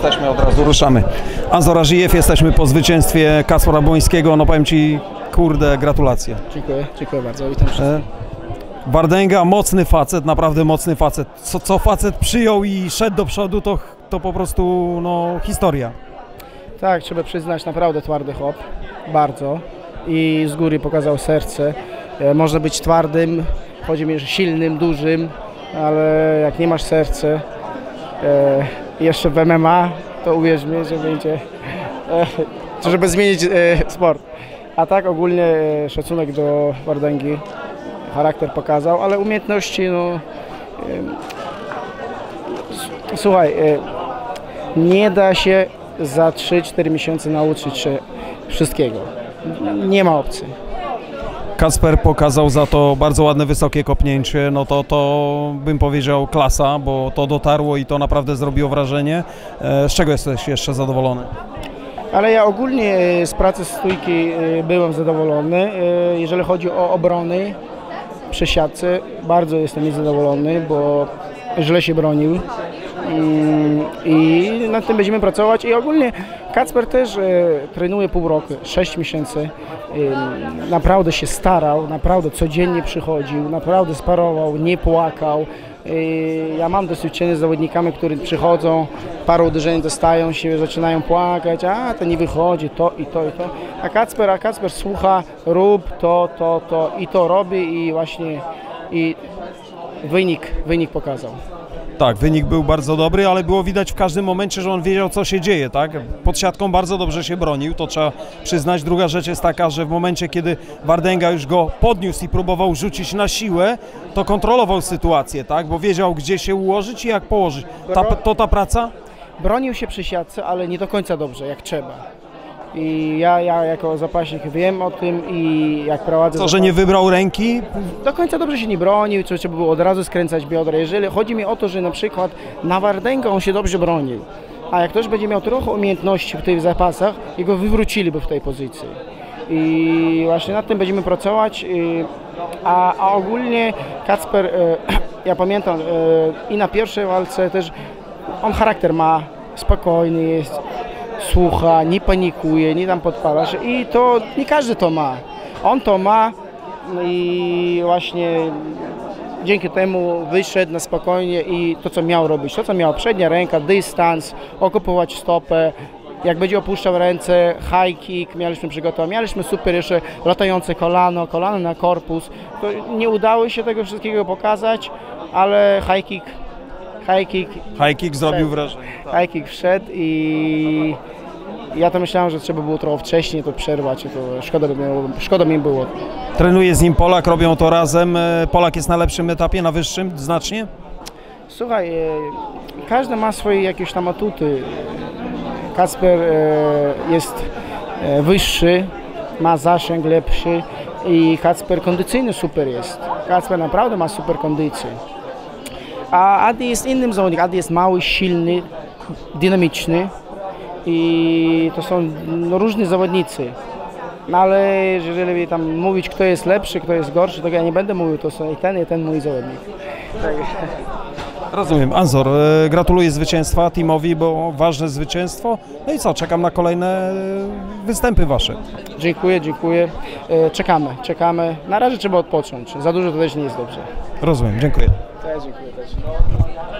jesteśmy, od razu ruszamy. Anzor Ażijew, jesteśmy po zwycięstwie Kacpra Błońskiego. No powiem Ci, kurde, gratulacje. Dziękuję bardzo, witam wszystkich. Wardęga, mocny facet, naprawdę mocny facet. Co facet przyjął i szedł do przodu, to po prostu no, historia. Tak, trzeba przyznać, naprawdę twardy chłop, bardzo. I z góry pokazał serce. Można być twardym, chodzi mi, że silnym, dużym, ale jak nie masz serca, jeszcze w MMA, to uwierz mi, że będzie, żeby zmienić sport. A tak ogólnie szacunek do Wardęgi, charakter pokazał, ale umiejętności, no... Słuchaj, nie da się za 3-4 miesiące nauczyć się wszystkiego. Nie ma opcji. Kacper pokazał za to bardzo ładne, wysokie kopnięcie, no to bym powiedział klasa, bo to dotarło i to naprawdę zrobiło wrażenie. Z czego jesteś jeszcze zadowolony? Ale ja ogólnie z pracy stójki byłem zadowolony. Jeżeli chodzi o obrony przy siatce, bardzo jestem niezadowolony, bo źle się bronił. I nad tym będziemy pracować i ogólnie Kacper też trenuje pół roku, 6 miesięcy, naprawdę się starał, naprawdę codziennie przychodził, naprawdę sparował, nie płakał. Ja mam doświadczenie z zawodnikami, którzy przychodzą, parę uderzeń dostają się, zaczynają płakać, a to nie wychodzi, to i to i to. A Kacper słucha, rób to i to robi i właśnie wynik pokazał. Tak, wynik był bardzo dobry, ale było widać w każdym momencie, że on wiedział, co się dzieje, tak? Pod siatką bardzo dobrze się bronił, to trzeba przyznać. Druga rzecz jest taka, że w momencie, kiedy Wardęga już go podniósł i próbował rzucić na siłę, to kontrolował sytuację, tak? Bo wiedział, gdzie się ułożyć i jak położyć. Ta praca? Bronił się przy siatce, ale nie do końca dobrze, jak trzeba. I ja jako zapaśnik wiem o tym i jak prowadzę... To, że nie wybrał ręki? Do końca dobrze się nie bronił, trzeba było od razu skręcać biodra. Jeżeli chodzi mi o to, że na przykład na Wardęgę on się dobrze bronił, a jak ktoś będzie miał trochę umiejętności w tych zapasach, jego wywróciliby w tej pozycji. I właśnie nad tym będziemy pracować. A ogólnie Kacper, ja pamiętam i na pierwszej walce też, on charakter ma, spokojny jest, słucha, nie panikuje, nie tam podpala się i to nie każdy to ma. On to ma i właśnie dzięki temu wyszedł na spokojnie i to, co miał robić, to, co miał, przednia ręka, dystans, okupować stopę, jak będzie opuszczał ręce, high kick mieliśmy przygotowane, mieliśmy super jeszcze latające kolano na korpus. To nie udało się tego wszystkiego pokazać, ale high kick zrobił wrażenie. Tak. High kick wszedł i ja to myślałem, że trzeba było trochę wcześniej to przerwać, to szkoda mi było. Trenuje z nim Polak, robią to razem. Polak jest na lepszym etapie, na wyższym znacznie? Słuchaj, każdy ma swoje jakieś tam atuty. Kacper jest wyższy, ma zasięg lepszy i Kacper kondycyjny super jest. Kacper naprawdę ma super kondycję. A Adi jest innym zawodnikiem. Adi jest mały, silny, dynamiczny i to są różni zawodnicy. No ale jeżeli tam mówić, kto jest lepszy, kto jest gorszy, to ja nie będę mówił, to są i ten mój zawodnik. Tak. Rozumiem. Anzor, gratuluję zwycięstwa teamowi, bo ważne zwycięstwo. No i co, czekam na kolejne występy wasze. Dziękuję. Czekamy. Na razie trzeba odpocząć. Za dużo to też nie jest dobrze. Rozumiem, dziękuję. Ja dziękuję też.